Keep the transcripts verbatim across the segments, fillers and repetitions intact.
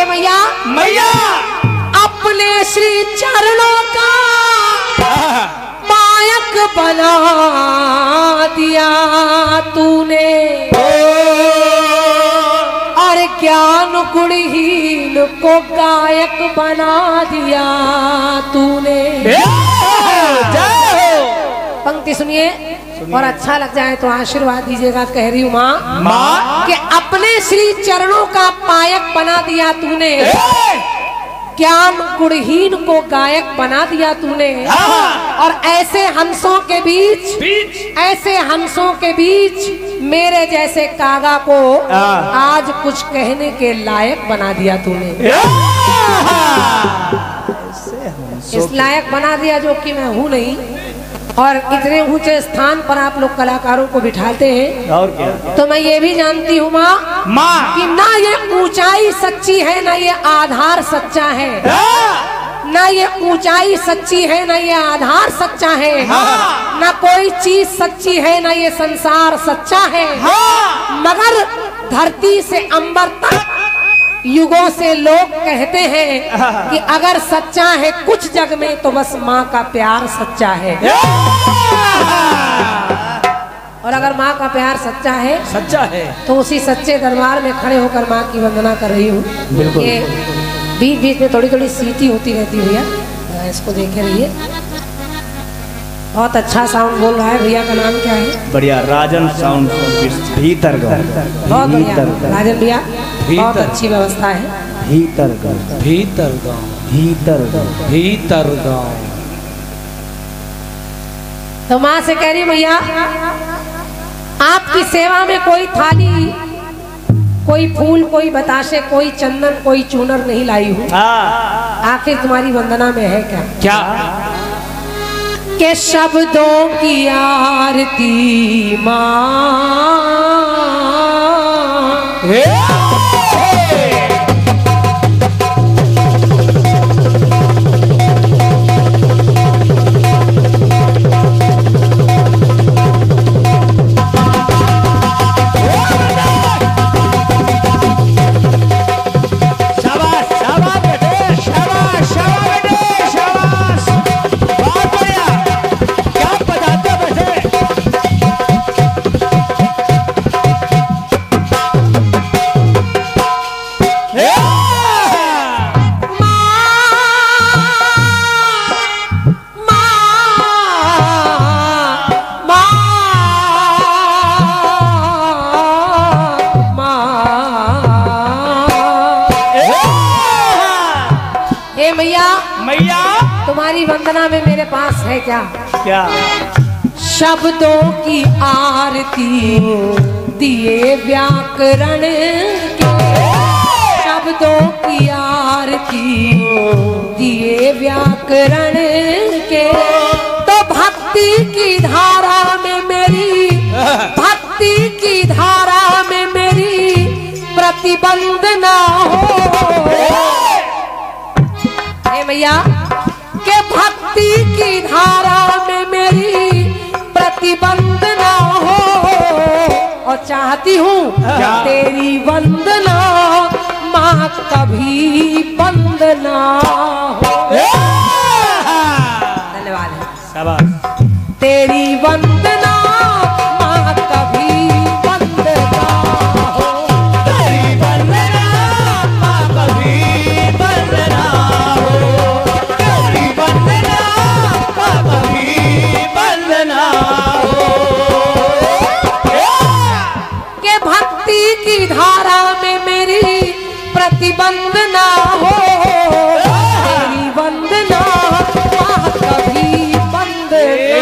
मैया मैया अपने श्री चरणों का पायक बना दिया तूने, और ज्ञान गुणहीन को गायक बना दिया तूने। पंक्ति सुनिए और अच्छा लग जाए तो आशीर्वाद दीजिएगा। कह रही हूँ माँ माँ कि अपने श्री चरणों का पायक बना दिया तूने, ज्ञान गुणहीन को गायक बना दिया तूने, और ऐसे हंसों के बीच, बीच ऐसे हंसों के बीच मेरे जैसे कागा को आज कुछ कहने के लायक बना दिया तूने। इस लायक बना दिया जो कि मैं हूँ नहीं, और इतने ऊंचे स्थान पर आप लोग कलाकारों को बिठाते हैं। और क्या? तो मैं ये भी जानती हूँ माँ माँ कि ना ये ऊंचाई सच्ची है, ना ये आधार सच्चा है, ना ये ऊंचाई सच्ची है, ना ये आधार सच्चा है, ना कोई चीज सच्ची है, ना ये संसार सच्चा है, मगर धरती से अंबर तक युगों से लोग कहते हैं कि अगर सच्चा है कुछ जग में तो बस माँ का प्यार सच्चा है। और अगर माँ का प्यार सच्चा है सच्चा है तो उसी सच्चे दरबार में खड़े होकर माँ की वंदना कर रही हूँ। ये बीच बीच में थोड़ी थोड़ी सीटी होती रहती है भैया, इसको देखे रहिए। बहुत अच्छा साउंड बोल रहा है भैया, का नाम क्या है? बढ़िया, राजन साउंड भीतर गाँव। बहुत बढ़िया राजन भैया, बहुत अच्छी व्यवस्था है। भीतर गाँव, भीतर गाँव, भीतर गाँव, भीतर गाँव। तो माँ से कह रही भैया आपकी सेवा में कोई थाली, कोई फूल, कोई बताशे, कोई चंदन, कोई चूनर नहीं लाई हूँ। आखिर तुम्हारी वंदना में है क्या? क्या? के शब्दों की आरती माँ, तुम्हारी वंदना में मेरे पास है क्या? क्या? शब्दों की आरती दिए व्याकरण के, शब्दों की आरती दिए व्याकरण के, तो भक्ति की धारा में मेरी, भक्ति की धारा में मेरी प्रतिबंध ना हो। हे मैया के भक्ति की धारा में मेरी प्रतिबंध ना हो, और चाहती हूँ तेरी वंदना माँ कभी बंद ना हो। धन्यवाद है। शाबाश। तेरी वंदना माँ कभी बंद ना हो, तेरी वंदना माँ कभी बंद ना हो, तेरी वंदना माँ कभी बंद ना हो। के भक्ति की धारा में मेरी प्रतिबंध ना हो, तेरी वंदना माँ कभी बंद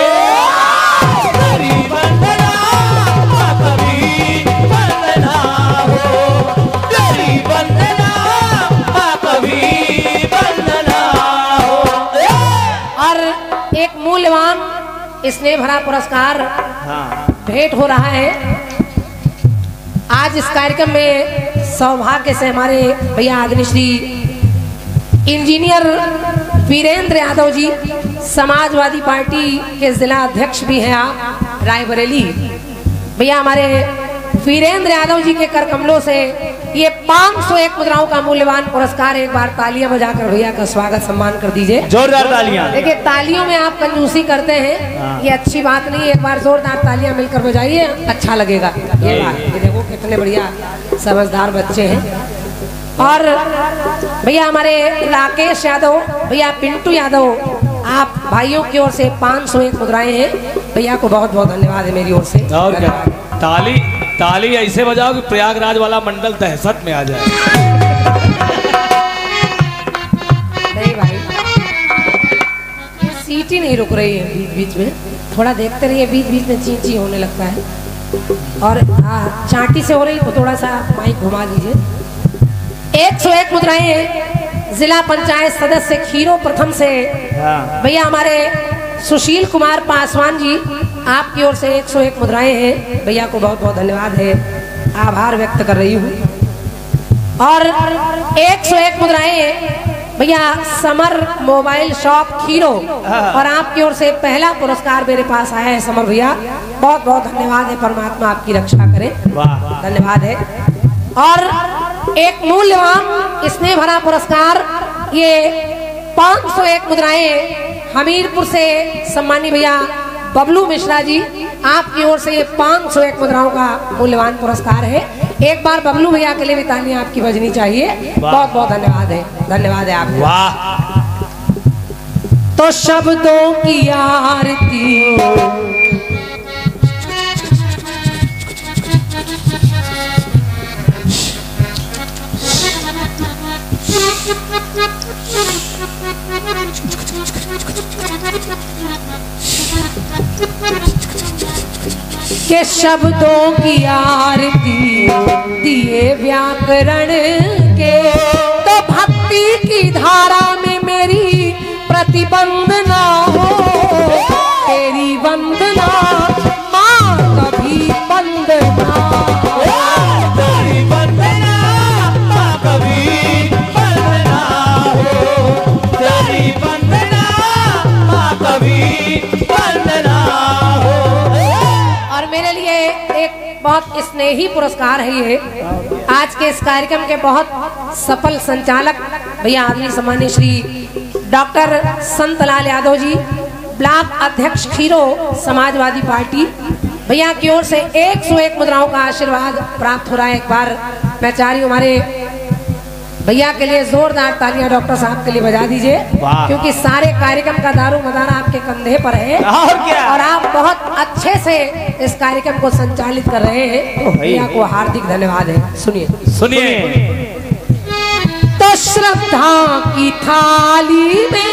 तेरी वंदना माँ कभी बंद ना हो, तेरी वंदना माँ कभी बंद ना हो। और एक मूल्यवान स्नेह भरा पुरस्कार भेंट हो रहा है आज इस कार्यक्रम में। सौभाग्य से हमारे भैया अग्निश्री इंजीनियर वीरेंद्र यादव जी, समाजवादी पार्टी के जिला अध्यक्ष भी हैं आप रायबरेली। भैया हमारे वीरेंद्र यादव जी के कर कमलों से ये पाँच सौ एक मुद्राओं का मूल्यवान पुरस्कार। एक बार तालियां बजाकर भैया का स्वागत सम्मान कर दीजिए, जोरदार तालियां। देखिए तालियों में आप कंजूसी करते हैं, ये अच्छी बात नहीं है। एक बार जोरदार तालियां मिलकर बजाइए, अच्छा लगेगा। ये बात, ये देखो कितने बढ़िया समझदार बच्चे हैं। और भैया हमारे राकेश यादव, भैया पिंटू यादव, आप भाइयों की ओर से पाँच सौ एक मुद्राएं हैं। भैया को बहुत बहुत धन्यवाद है मेरी ओर से। और क्या, ताली ताली ऐसे बजाओ कि प्रयागराज वाला मंडल दहशत में आ जाए। नहीं भाई, ये सीट ही नहीं रुक रही है बीच बीच में, थोड़ा देखते रहिए, बीच बीच में ची ची होने लगता है। और हाँ, चांटी से हो रही तो थोड़ा सा माइक घुमा दीजिए। एक सौ एक मुद्राएं जिला पंचायत सदस्य खीरो प्रथम से भैया हमारे सुशील कुमार पासवान जी, आपकी ओर से एक सौ एक मुद्राएं हैं। भैया को बहुत बहुत धन्यवाद है, आभार व्यक्त कर रही हूँ। और एक सौ एक मुद्राएं भैया समर मोबाइल शॉप खीरो, और आपकी ओर से पहला पुरस्कार मेरे पास आया है समर भैया, बहुत बहुत धन्यवाद है। परमात्मा आपकी रक्षा करे, धन्यवाद है। और एक मूल्यवान स्नेह भरा पुरस्कार, ये पाँच सौ एक मुद्राएं हमीरपुर से सम्मानी भैया बबलू मिश्रा जी, आपकी ओर से ये पाँच सौ एक मुद्राओं का मूल्यवान पुरस्कार है। एक बार बबलू भैया के लिए भी तालियां आपकी बजनी चाहिए। बहुत बहुत धन्यवाद है, धन्यवाद है आपको। वाह। तो शब्दों की आरती के शब्दों की आरती दिए व्याकरण के, तो भक्ति की धारा में मेरी प्रतिबंध ना हो। तेरी वंदना माँ कभी बंद ना हो, तेरी वंदना माँ कभी बंद ना हो, तेरी वंदना माँ कभी बंद ना हो। और मेरे लिए एक बहुत स्नेही पुरस्कार है ये। आज के इस कार्यक्रम के बहुत सफल संचालक भैया आदरणीय सम्माननीय श्री डॉक्टर संतलाल यादव जी, ब्लॉक अध्यक्ष खीरो समाजवादी पार्टी, भैया की ओर से एक सौ एक मुद्राओं का आशीर्वाद प्राप्त हो रहा है। एक बार मैं चाह रही हूँ हमारे भैया के लिए जोरदार तालियां डॉक्टर साहब के लिए बजा दीजिए, क्योंकि सारे कार्यक्रम का दारो मदार आपके कंधे पर है। और क्या, और आप बहुत अच्छे से इस कार्यक्रम को संचालित कर रहे हैं। भैया को हार्दिक धन्यवाद है। सुनिए सुनिए। तो श्रद्धा की थाली में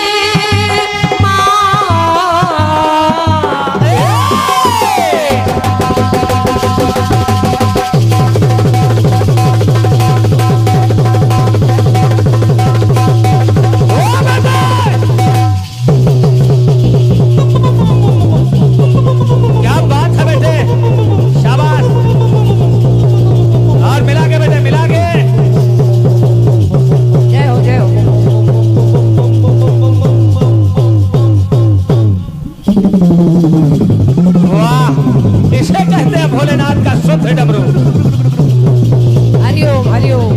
भोलेनाथ का शुद्ध डमरू। हरिओम हरिओम।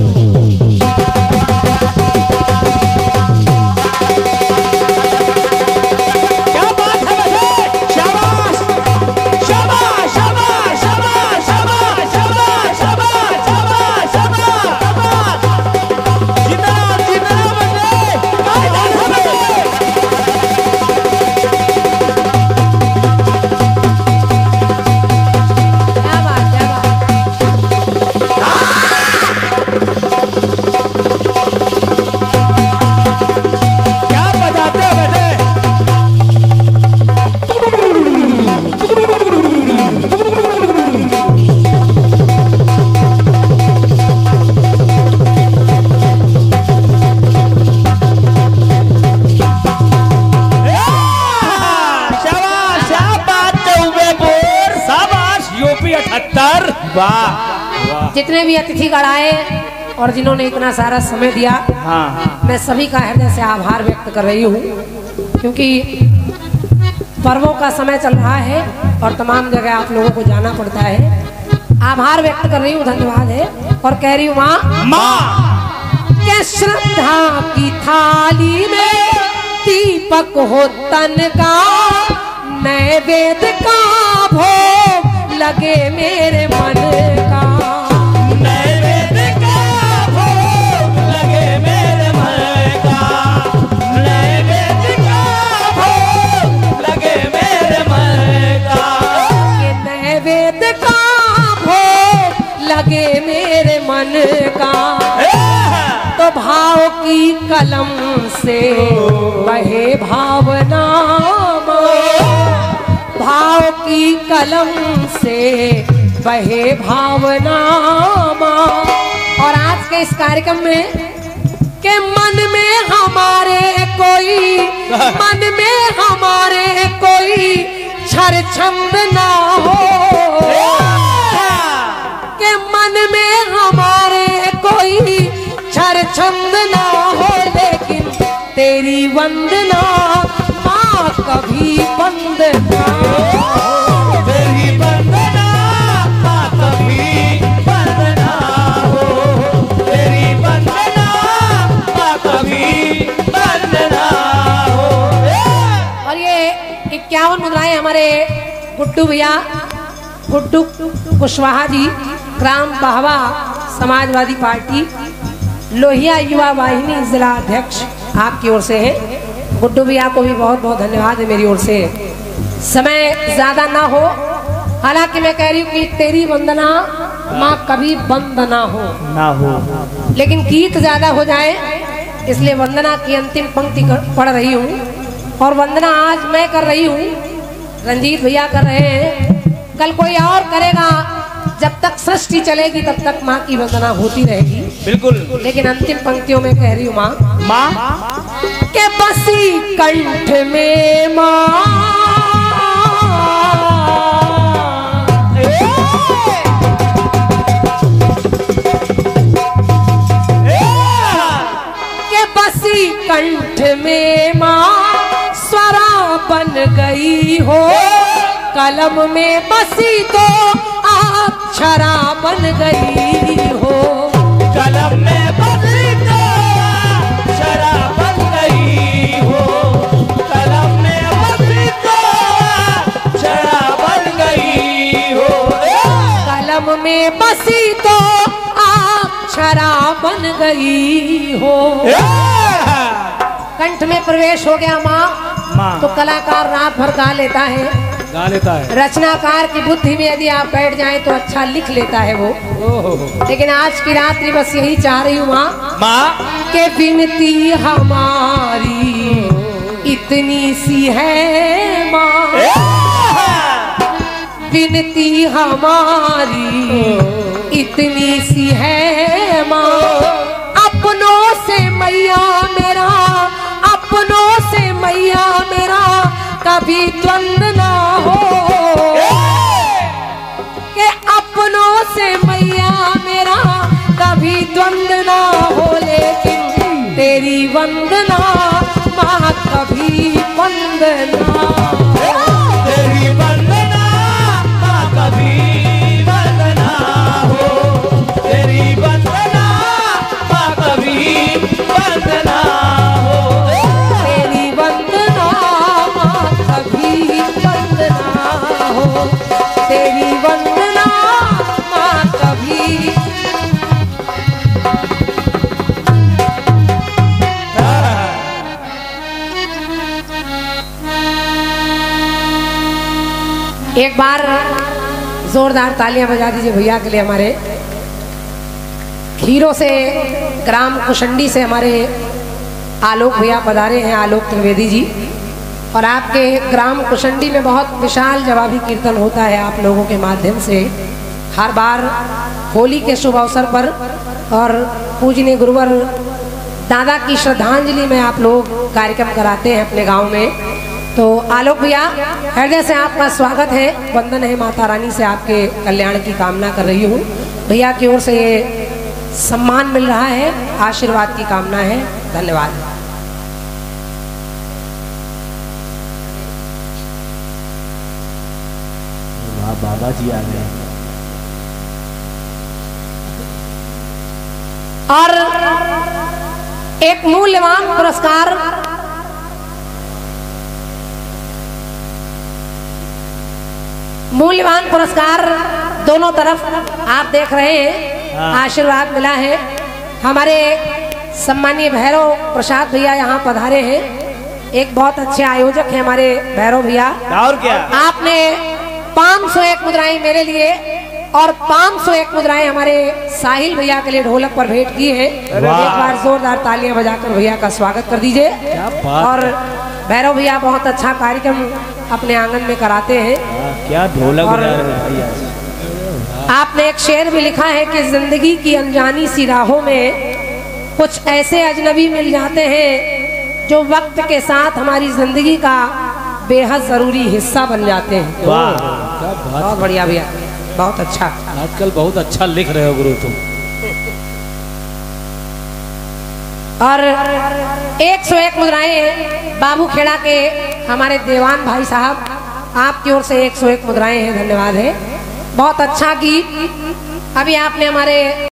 क्या बात है बच्चे, शाबाश शाबाश शाबाश शाबाश शाबाश शाबाश शाबाश शाबाश शाबाश। जिंदाबाद जिंदाबाद बच्चे, क्या बात है बच्चे। जितने भी अतिथि गण आए और जिन्होंने इतना सारा समय दिया, हाँ। मैं सभी का हृदय से आभार व्यक्त कर रही हूँ, क्योंकि पर्वों का समय चल रहा है और तमाम जगह आप लोगों को जाना पड़ता है। आभार व्यक्त कर रही हूँ, धन्यवाद है। और कह रही हूँ माँ माँ के श्रद्धा की थाली में दीपक हो तन का, नैवेद्य का भोग लगे मेरे मन का। नैवेद्य का भोग लगे मेरे मन का, नैवेद्य का भोग लगे मेरे मन का। ये नैवेद्य का भोग लगे मेरे मन का। तो भाव की कलम से बहे भावना, भाव की कलम से बहे भावना। और आज के इस कार्यक्रम में के मन में हमारे कोई, मन में हमारे कोई छर छंद ना हो, के मन में हमारे कोई छर छंद ना हो, लेकिन तेरी वंदना माँ कभी बंद ना हो। तेरी वंदना माँ कभी बंद ना हो, तेरी वंदना माँ कभी बंद ना हो। और ये इक्यावन मुद्राएं हमारे गुड्डू भैया, गुड्डू कुशवाहा जी, ग्राम बहवा समाजवादी पार्टी लोहिया युवा वाहिनी जिला अध्यक्ष आपकी ओर से है। गुड्डू भैया को भी बहुत बहुत धन्यवाद है मेरी ओर से। समय ज्यादा ना हो, हालांकि मैं कह रही हूँ कि तेरी वंदना माँ कभी बंद ना हो ना हो, लेकिन गीत ज्यादा हो जाए, इसलिए वंदना की अंतिम पंक्ति पढ़ रही हूँ। और वंदना आज मैं कर रही हूँ, रंजीत भैया कर रहे हैं, कल कोई और करेगा। जब तक सृष्टि चलेगी तब तक माँ की वंदना होती रहेगी। बिल्कुल। लेकिन अंतिम पंक्तियों में कह रही हूँ माँ माँ के बसी कंठ में माँ, के बसी कंठ में माँ स्वरा बन गई हो, कलम में बसी तो अक्षरा बन गई हो। कलम में बसी तो अक्षरा बन गई हो, कलम में बसी तो अक्षरा बन गई हो। कलम में बसी तो अक्षरा बन गई हो। कंठ में प्रवेश हो गया माँ, माँ तो कलाकार रात भर गा लेता है, गा लेता है। रचनाकार की बुद्धि में यदि आप बैठ जाएं तो अच्छा लिख लेता है वो। लेकिन आज की रात्रि बस यही चाह रही हूँ माँ माँ के विनती हमारी इतनी सी है माँ, विनती हमारी इतनी सी है माँ। अपनों से मैया मेरा, अपनों से मैया मेरा कभी द्वंद ना हो, के अपनों से मैया मेरा कभी द्वंद ना हो, लेकिन तेरी वंदना माँ कभी बंद ना हो। तेरी वंदना माँ कभी बंद ना हो, तेरी वंदना माँ कभी बंद ना हो। तेरी वंदना माँ कभी बंद ना हो, तेरी वंदना माँ कभी। एक बार जोरदार तालियां बजा दीजिए भैया के लिए। हमारे खीरों से, ग्राम कुशंडी से हमारे आलोक भैया पधारे हैं, आलोक त्रिवेदी जी। और आपके ग्राम कुशंडी में बहुत विशाल जवाबी कीर्तन होता है आप लोगों के माध्यम से हर बार होली के शुभ अवसर पर। और पूजनीय गुरुवर दादा की श्रद्धांजलि में आप लोग कार्यक्रम कराते हैं अपने गांव में। तो आलोक भैया, हृदय से आपका स्वागत है, वंदन है, माता रानी से आपके कल्याण की कामना कर रही हूँ। भैया की ओर से ये सम्मान मिल रहा है, आशीर्वाद की कामना है। धन्यवाद। बाबा जी आ गए। और एक मूल्यवान पुरस्कार मूल्यवान पुरस्कार दोनों तरफ आप देख रहे हैं, आशीर्वाद मिला है। हमारे सम्मानीय भैरव प्रसाद भैया यहाँ पधारे हैं, एक बहुत अच्छे आयोजक हैं हमारे भैरव भैया। और क्या आपने पाँच सौ एक मुद्राएं मेरे लिए और पाँच सौ एक मुद्राएं हमारे साहिल भैया के लिए ढोलक पर भेंट की है। एक बार जोरदार तालियां बजाकर भैया का स्वागत कर दीजिए। और भैरव भैया बहुत अच्छा कार्यक्रम अपने आंगन में कराते हैं। क्या ढोलक बजा रहे हैं। आपने एक शेर भी लिखा है कि जिंदगी की अनजानी सी राहों में कुछ ऐसे अजनबी मिल जाते हैं जो वक्त के साथ हमारी जिंदगी का बेहद जरूरी हिस्सा बन जाते हैं। वाह, बहुत बढ़िया भैया, बहुत अच्छा। आजकल बहुत अच्छा लिख रहे हो गुरु तुम। और एक सौ एक मुद्राएं बाबू खेड़ा के हमारे देवान भाई साहब, आपकी ओर से एक सौ एक मुद्राएं हैं, धन्यवाद है। बहुत अच्छा गीत अभी आपने हमारे